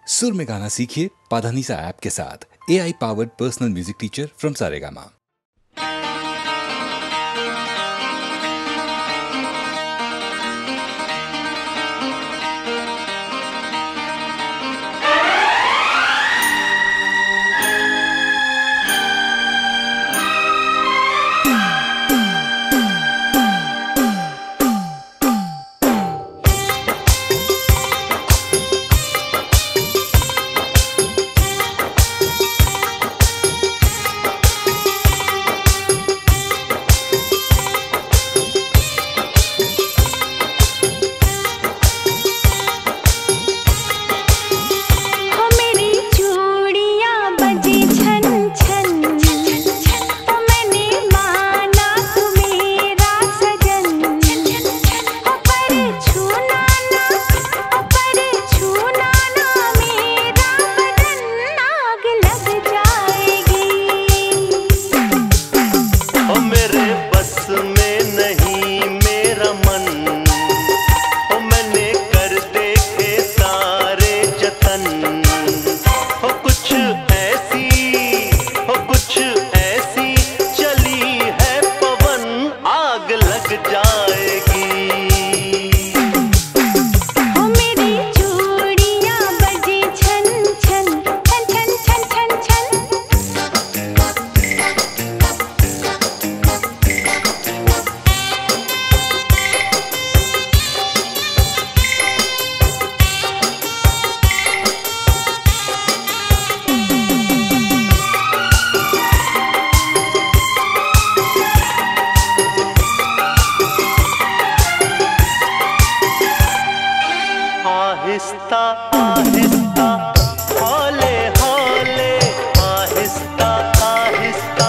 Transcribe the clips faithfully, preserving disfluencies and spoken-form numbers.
सुर में गाना सीखिए पाधानीसा ऐप के साथ। A I powered personal music teacher from Saregama. आहिस्ता आहिस्ता हौले हौले, आहिस्ता आहिस्ता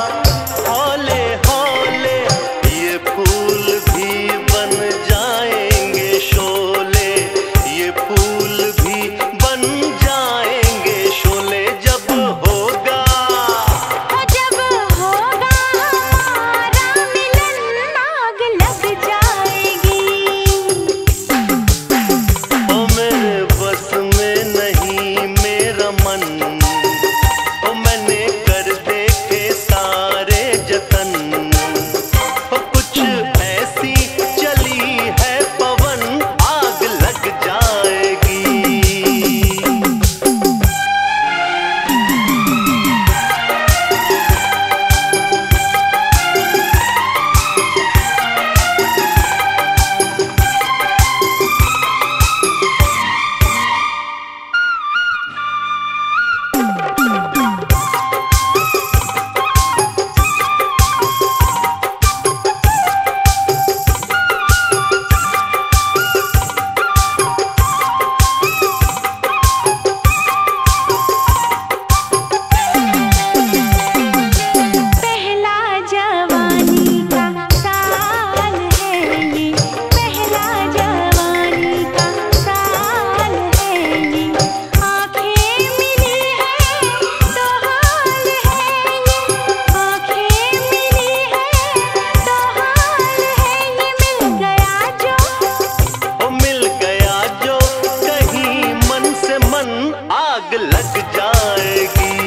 हौले हौले, ये फूल भी बन जाएंगे शोले, ये फूल भी बन जाएंगे शोले। जब होगा जब होगा हमारा मिलन, आग लग जाएगी। ओ मेरे बस में नहीं मेरा मन, ओ मैंने कर देखे सारे जतन, ओ कुछ ऐसी चली है पवन, आग लग जाएगी। पहला जवानी का साल है ये, पहला जवानी का साल है ये। आँखें मिली है तो हाल है ये, आँखें मिली है तो हाल है ये। मिल गया जो ओ मिल गया जो, कहीं मन से मन, आग लग जाएगी।